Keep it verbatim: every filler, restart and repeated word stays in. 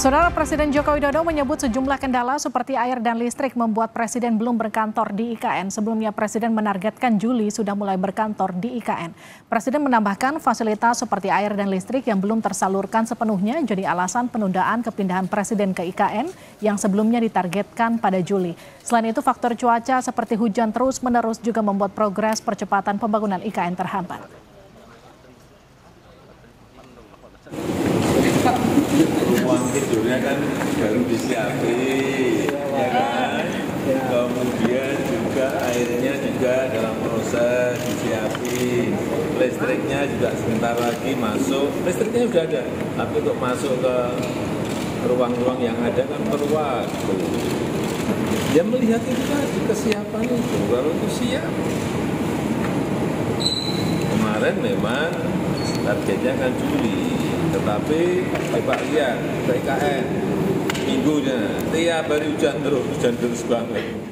Saudara Presiden Joko Widodo menyebut sejumlah kendala seperti air dan listrik membuat Presiden belum berkantor di I K N. Sebelumnya Presiden menargetkan Juli sudah mulai berkantor di I K N. Presiden menambahkan fasilitas seperti air dan listrik yang belum tersalurkan sepenuhnya jadi alasan penundaan kepindahan Presiden ke I K N yang sebelumnya ditargetkan pada Juli. Selain itu faktor cuaca seperti hujan terus-menerus juga membuat progres percepatan pembangunan I K N terhambat. Ruang tidurnya kan baru disiapin, ya kan? Kemudian juga airnya juga dalam proses disiapin, listriknya juga sebentar lagi masuk. Listriknya sudah ada, tapi untuk masuk ke ruang-ruang yang ada kan perlu waktu. Dia melihat itu tadi kesiapan itu, kalau itu siap. Kemarin memang targetnya kan Juli. Tetapi coba lihat ke I K N minggunya tiap hari hujan terus, hujan terus banget.